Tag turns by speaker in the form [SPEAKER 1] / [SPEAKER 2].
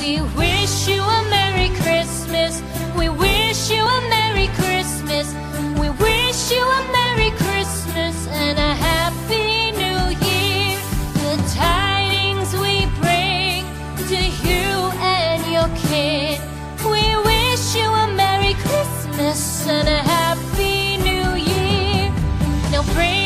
[SPEAKER 1] We wish you a Merry Christmas. We wish you a Merry Christmas. We wish you a Merry Christmas and a Happy New Year. The tidings we bring to you and your kin. We wish you a Merry Christmas and a Happy New Year. Now bring